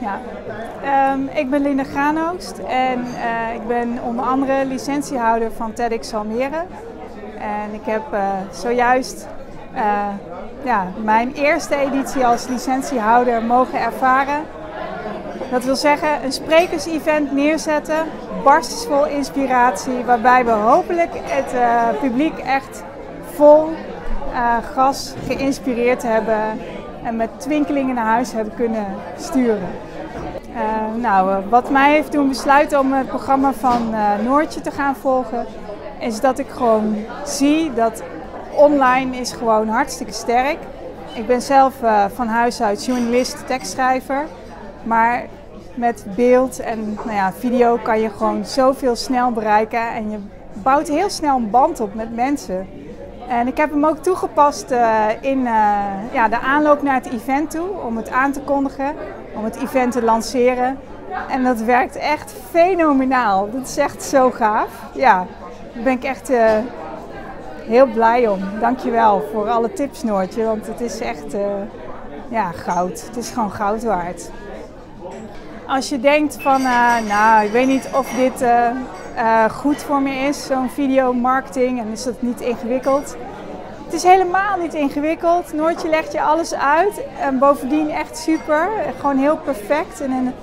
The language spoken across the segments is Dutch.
Ja. Ik ben Linda Graanoogst en ik ben onder andere licentiehouder van TEDx Almere. En ik heb zojuist mijn eerste editie als licentiehouder mogen ervaren. Dat wil zeggen een sprekersevent neerzetten, barstensvol inspiratie, waarbij we hopelijk het publiek echt vol gas geïnspireerd hebben en met twinkelingen naar huis hebben kunnen sturen. Wat mij heeft doen besluiten om het programma van Noortje te gaan volgen, is dat ik gewoon zie dat online is gewoon hartstikke sterk. Ik ben zelf van huis uit journalist, tekstschrijver, maar met beeld en video kan je gewoon zoveel snel bereiken en je bouwt heel snel een band op met mensen. En ik heb hem ook toegepast in de aanloop naar het event toe, om het aan te kondigen, om het event te lanceren. En dat werkt echt fenomenaal. Dat is echt zo gaaf. Ja, daar ben ik echt heel blij om. Dankjewel voor alle tips, Noortje, want het is echt goud. Het is gewoon goud waard. Als je denkt van, ik weet niet of dit goed voor me is, zo'n videomarketing, en is dat niet ingewikkeld. Het is helemaal niet ingewikkeld. Noortje legt je alles uit en bovendien echt super. Gewoon heel perfect en een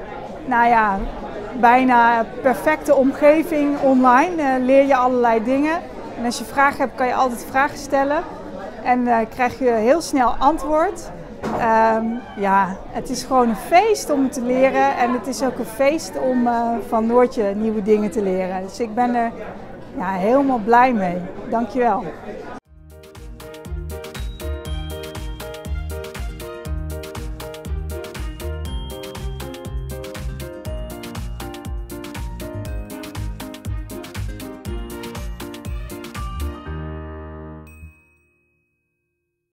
bijna perfecte omgeving online leer je allerlei dingen. En als je vragen hebt, kan je altijd vragen stellen en krijg je heel snel antwoord. Het is gewoon een feest om te leren en het is ook een feest om van Noortje nieuwe dingen te leren. Dus ik ben er helemaal blij mee. Dankjewel.